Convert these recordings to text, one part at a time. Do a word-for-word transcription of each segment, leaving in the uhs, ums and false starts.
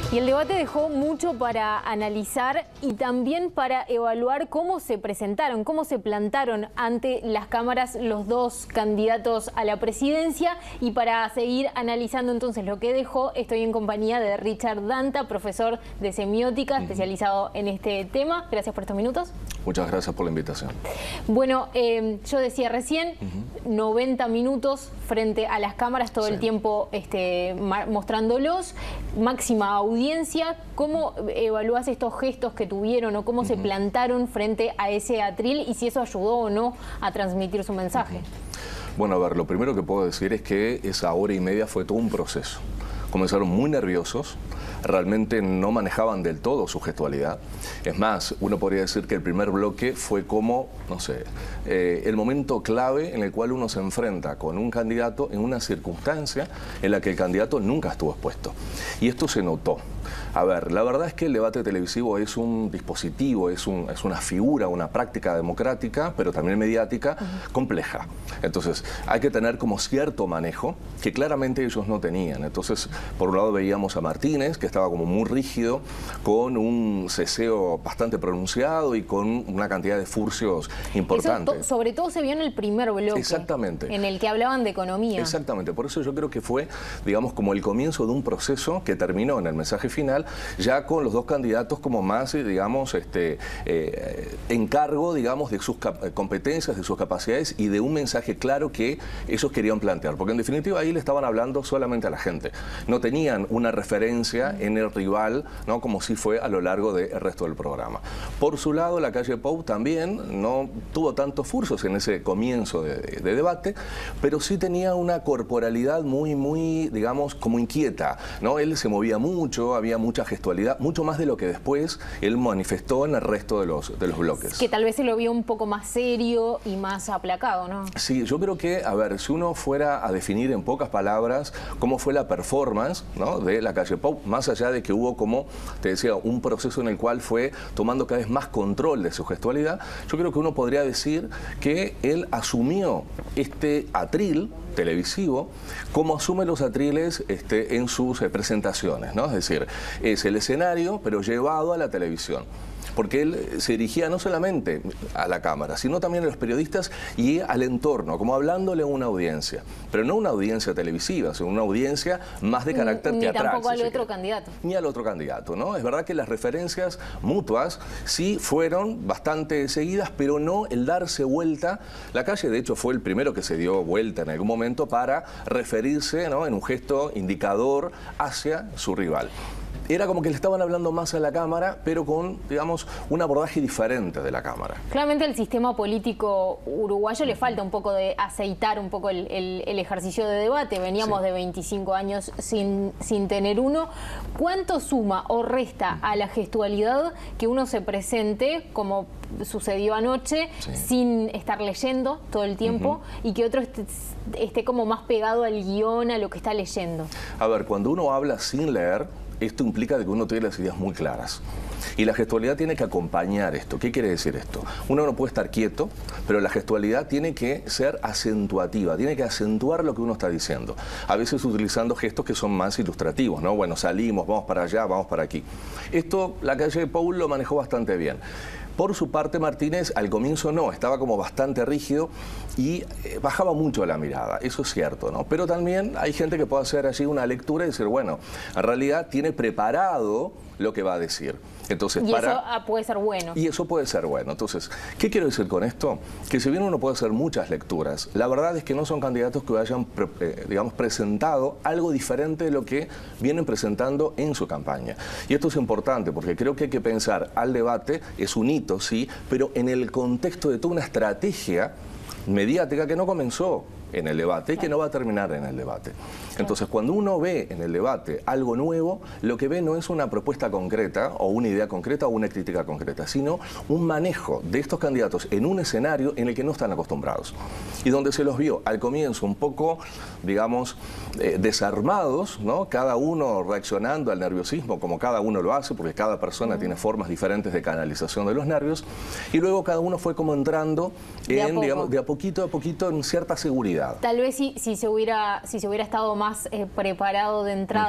Y el debate dejó mucho para analizar y también para evaluar cómo se presentaron, cómo se plantaron ante las cámaras los dos candidatos a la presidencia. Y para seguir analizando entonces lo que dejó, estoy en compañía de Richard Danta, profesor de semiótica, uh-huh. especializado en este tema. Gracias por estos minutos. Muchas gracias por la invitación. Bueno, eh, yo decía recién, uh-huh. noventa minutos frente a las cámaras, todo sí. el tiempo este, mostrándolos, máxima audiencia. ¿Cómo evalúas estos gestos que tuvieron o cómo uh-huh. se plantaron frente a ese atril y si eso ayudó o no a transmitir su mensaje? Uh-huh. Bueno, a ver, lo primero que puedo decir es que esa hora y media fue todo un proceso. Comenzaron muy nerviosos, realmente no manejaban del todo su gestualidad. Es más, uno podría decir que el primer bloque fue como, no sé, eh, el momento clave en el cual uno se enfrenta con un candidato en una circunstancia en la que el candidato nunca estuvo expuesto. Y esto se notó. A ver, la verdad es que el debate televisivo es un dispositivo, es, un, es una figura, una práctica democrática, pero también mediática, uh-huh. compleja. Entonces, hay que tener como cierto manejo que claramente ellos no tenían. Entonces, por un lado veíamos a Martínez, que estaba como muy rígido, con un ceseo bastante pronunciado y con una cantidad de furcios importantes. Eso sobre todo se vio en el primer bloque. Exactamente. En el que hablaban de economía. Exactamente. Por eso yo creo que fue, digamos, como el comienzo de un proceso que terminó en el mensaje final, ya con los dos candidatos como más, digamos, este, eh, encargo, digamos, de sus competencias, de sus capacidades y de un mensaje claro que ellos querían plantear. Porque en definitiva ahí le estaban hablando solamente a la gente. No tenían una referencia en el rival, ¿no? Como sí fue a lo largo del resto del programa. Por su lado, la calle Pou también no tuvo tantos furcios en ese comienzo de, de, de debate, pero sí tenía una corporalidad muy, muy, digamos, como inquieta, ¿no? Él se movía mucho, había mucha gestualidad, mucho más de lo que después él manifestó en el resto de los, de los bloques. Que tal vez se lo vio un poco más serio y más aplacado, ¿no? Sí, yo creo que, a ver, si uno fuera a definir en pocas palabras cómo fue la performance, ¿no? de la calle Pou, más allá de que hubo, como te decía, un proceso en el cual fue tomando cada vez más control de su gestualidad, yo creo que uno podría decir que él asumió este atril televisivo como asume los atriles este, en sus eh, presentaciones, ¿no? Es decir, es el escenario pero llevado a la televisión. Porque él se dirigía no solamente a la cámara, sino también a los periodistas y al entorno, como hablándole a una audiencia. Pero no una audiencia televisiva, sino una audiencia más de carácter ni teatral. Ni tampoco si al otro candidato. Ni al otro candidato, ¿no? Es verdad que las referencias mutuas sí fueron bastante seguidas, pero no el darse vuelta. La calle, de hecho, fue el primero que se dio vuelta en algún momento para referirse, ¿no? en un gesto indicador hacia su rival. Era como que le estaban hablando más a la cámara, pero con, digamos, un abordaje diferente de la cámara. Claramente al sistema político uruguayo le falta un poco de aceitar un poco el, el, el ejercicio de debate. Veníamos sí. de veinticinco años sin, sin tener uno. ¿Cuánto suma o resta a la gestualidad que uno se presente, como sucedió anoche, sí. sin estar leyendo todo el tiempo, uh-huh. y que otro esté, esté como más pegado al guión, a lo que está leyendo? A ver, cuando uno habla sin leer, esto implica que uno tiene las ideas muy claras. Y la gestualidad tiene que acompañar esto. ¿Qué quiere decir esto? Uno no puede estar quieto, pero la gestualidad tiene que ser acentuativa, tiene que acentuar lo que uno está diciendo. A veces utilizando gestos que son más ilustrativos, ¿no? Bueno, salimos, vamos para allá, vamos para aquí. Esto la calle Pou lo manejó bastante bien. Por su parte, Martínez al comienzo no, estaba como bastante rígido y eh, bajaba mucho la mirada, eso es cierto, ¿no? Pero también hay gente que puede hacer allí una lectura y decir, bueno, en realidad tiene preparado lo que va a decir. Entonces, y para... eso ah, puede ser bueno. Y eso puede ser bueno. Entonces, ¿qué quiero decir con esto? Que si bien uno puede hacer muchas lecturas, la verdad es que no son candidatos que hayan, eh, digamos, presentado algo diferente de lo que vienen presentando en su campaña. Y esto es importante porque creo que hay que pensar al debate, es un hito, sí, pero en el contexto de toda una estrategia mediática que no comenzó en el debate y que no va a terminar en el debate. Entonces, cuando uno ve en el debate algo nuevo, lo que ve no es una propuesta concreta o una idea concreta o una crítica concreta, sino un manejo de estos candidatos en un escenario en el que no están acostumbrados y donde se los vio al comienzo un poco, digamos, eh, desarmados, ¿no? Cada uno reaccionando al nerviosismo como cada uno lo hace, porque cada persona mm. tiene formas diferentes de canalización de los nervios, y luego cada uno fue como entrando en, de digamos, de a poquito a poquito en cierta seguridad. Tal vez si, si, se, hubiera, si se hubiera estado más eh, preparado de entrada, uh-huh.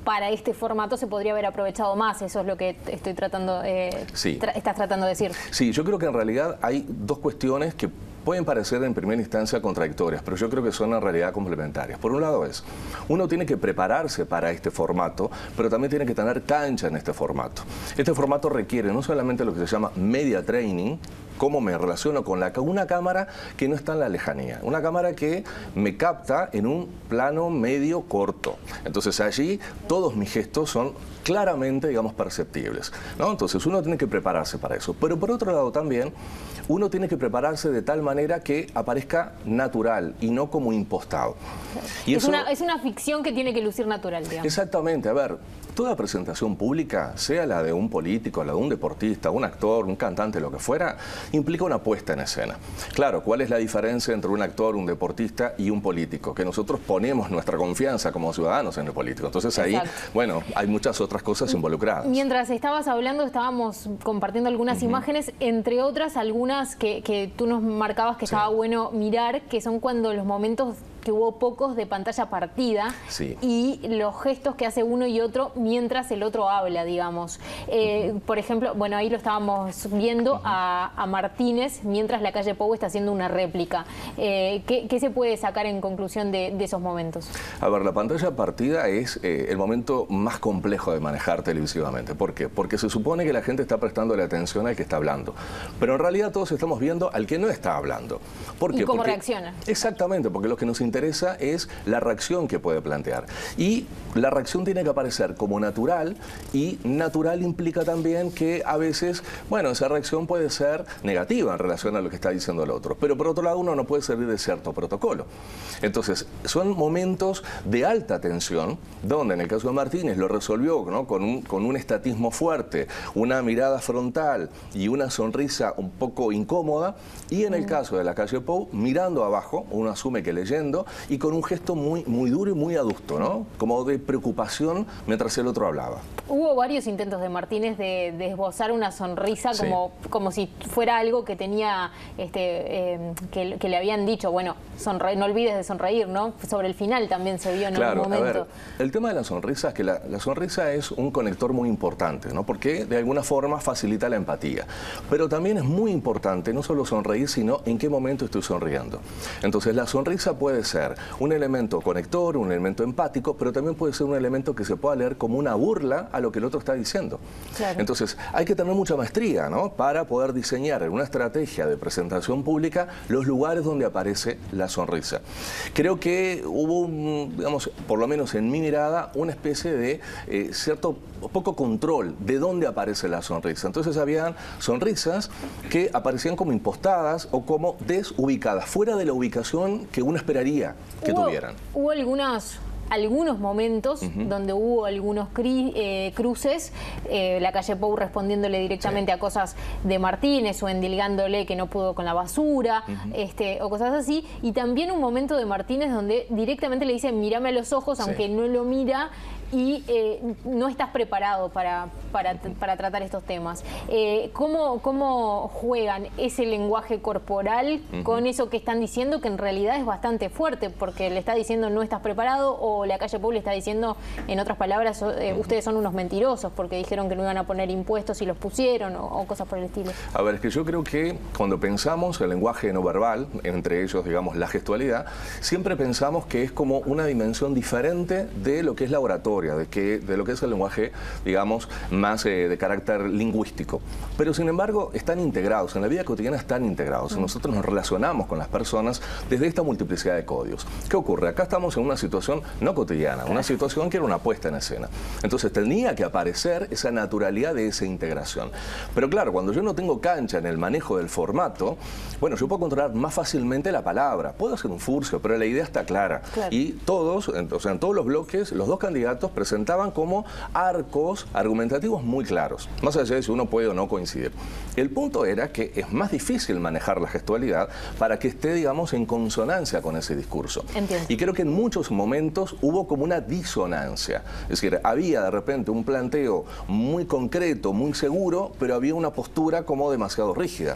para este formato se podría haber aprovechado más. Eso es lo que estoy tratando, eh, sí. tra estás tratando de decir. Sí, yo creo que en realidad hay dos cuestiones que pueden parecer en primera instancia contradictorias, pero yo creo que son en realidad complementarias. Por un lado es, uno tiene que prepararse para este formato, pero también tiene que tener cancha en este formato. Este formato requiere no solamente lo que se llama media training, cómo me relaciono con la, una cámara que no está en la lejanía, una cámara que me capta en un plano medio corto. Entonces allí todos mis gestos son claramente, digamos, perceptibles, ¿no? Entonces uno tiene que prepararse para eso. Pero por otro lado también, uno tiene que prepararse de tal manera que aparezca natural y no como impostado. Y es, eso, una, es una ficción que tiene que lucir natural, digamos. Exactamente. A ver, toda presentación pública, sea la de un político, la de un deportista, un actor, un cantante, lo que fuera, implica una puesta en escena. Claro, ¿cuál es la diferencia entre un actor, un deportista y un político? Que nosotros ponemos nuestra confianza como ciudadanos en el político. Entonces ahí, Exacto. bueno, hay muchas otras cosas involucradas. Mientras estabas hablando, estábamos compartiendo algunas uh-huh. imágenes, entre otras algunas que, que tú nos marcabas que sí. estaba bueno mirar, que son cuando los momentos que hubo pocos de pantalla partida sí. y los gestos que hace uno y otro mientras el otro habla, digamos. Eh, uh-huh. Por ejemplo, bueno, ahí lo estábamos viendo uh-huh. a, a Martínez mientras la calle Pou está haciendo una réplica. Eh, ¿qué, ¿Qué se puede sacar en conclusión de, de esos momentos? A ver, la pantalla partida es eh, el momento más complejo de manejar televisivamente. ¿Por qué? Porque se supone que la gente está prestando la atención al que está hablando, pero en realidad todos estamos viendo al que no está hablando. ¿Por qué? ¿Y cómo porque, reacciona? Exactamente, porque lo que nos interesa es la reacción que puede plantear. Y la reacción tiene que aparecer como natural, y natural implica también que a veces, bueno, esa reacción puede ser negativa en relación a lo que está diciendo el otro. Pero por otro lado, uno no puede salir de cierto protocolo. Entonces, son momentos de alta tensión, donde en el caso de Martínez lo resolvió, ¿no? con, un, con un estatismo fuerte, una mirada frontal y una sonrisa un poco incómoda, y en el caso de la calle Pou, mirando abajo, uno asume que leyendo, y con un gesto muy, muy duro y muy adusto, ¿no? Como de preocupación mientras el otro hablaba. Hubo varios intentos de Martínez de, de esbozar una sonrisa, sí. como, como si fuera algo que tenía, este, eh, que, que le habían dicho, bueno, sonre no olvides de sonreír, ¿no? Sobre el final también se vio en claro, algún momento. A ver, el tema de la sonrisa es que la, la sonrisa es un conector muy importante, ¿no? Porque de alguna forma facilita la empatía. Pero también es muy importante no solo sonreír, sino en qué momento estoy sonriendo. Entonces la sonrisa puede ser un elemento conector, un elemento empático, pero también puede ser un elemento que se pueda leer como una burla a lo que el otro está diciendo. Claro. Entonces hay que tener mucha maestría, ¿no? Para poder diseñar en una estrategia de presentación pública los lugares donde aparece la sonrisa. Creo que hubo, un, digamos, por lo menos en mi mirada, una especie de eh, cierto poco control de dónde aparece la sonrisa. Entonces habían sonrisas que aparecían como impostadas o como desubicadas, fuera de la ubicación que uno esperaría que hubo, tuvieran. Hubo algunas... algunos momentos uh-huh. donde hubo algunos cri, eh, cruces, eh, la calle Pou respondiéndole directamente sí. a cosas de Martínez o endilgándole que no pudo con la basura, uh-huh. este, o cosas así, y también un momento de Martínez donde directamente le dice mírame a los ojos, sí. aunque no lo mira, y eh, no estás preparado para, para, para tratar estos temas. Eh, ¿cómo, ¿Cómo juegan ese lenguaje corporal uh-huh. con eso que están diciendo, que en realidad es bastante fuerte, porque le está diciendo no estás preparado, o la calle Pou le está diciendo, en otras palabras, eh, uh-huh. ustedes son unos mentirosos porque dijeron que no iban a poner impuestos y los pusieron, o, o cosas por el estilo? A ver, es que yo creo que cuando pensamos el lenguaje no verbal, entre ellos, digamos, la gestualidad, siempre pensamos que es como una dimensión diferente de lo que es la oratoria, de, que, de lo que es el lenguaje, digamos, más eh, de carácter lingüístico. Pero, sin embargo, están integrados, en la vida cotidiana están integrados. Mm. Nosotros nos relacionamos con las personas desde esta multiplicidad de códigos. ¿Qué ocurre? Acá estamos en una situación no cotidiana, una situación que era una puesta en escena. Entonces, tenía que aparecer esa naturalidad de esa integración. Pero, claro, cuando yo no tengo cancha en el manejo del formato, bueno, yo puedo controlar más fácilmente la palabra. Puedo hacer un furcio, pero la idea está clara. Claro. Y todos, o sea, en todos los bloques, los dos candidatos presentaban como arcos argumentativos muy claros, más allá de si uno puede o no coincidir. El punto era que es más difícil manejar la gestualidad para que esté, digamos, en consonancia con ese discurso. Entiendo. Y creo que en muchos momentos hubo como una disonancia. Es decir, había de repente un planteo muy concreto, muy seguro, pero había una postura como demasiado rígida.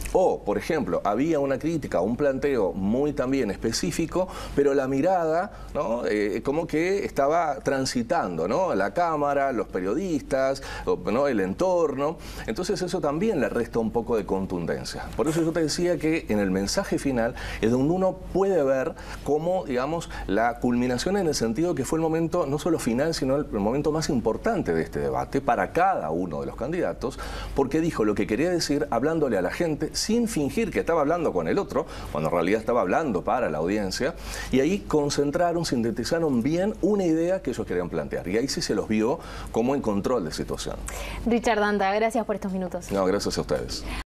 O, por ejemplo, había una crítica, un planteo muy también específico, pero la mirada, ¿no? Eh, como que estaba transitando, ¿no? La cámara, los periodistas, ¿no? El entorno. Entonces eso también le resta un poco de contundencia. Por eso yo te decía que en el mensaje final es donde uno puede ver cómo, digamos, la culminación en el sentido que fue el momento no solo final, sino el, el momento más importante de este debate para cada uno de los candidatos, porque dijo lo que quería decir hablándole a la gente sin fingir que estaba hablando con el otro, cuando en realidad estaba hablando para la audiencia, y ahí concentraron, sintetizaron bien una idea que ellos querían plantear. Y ahí sí se los vio como en control de situación. Richard Danta, gracias por estos minutos. No, gracias a ustedes.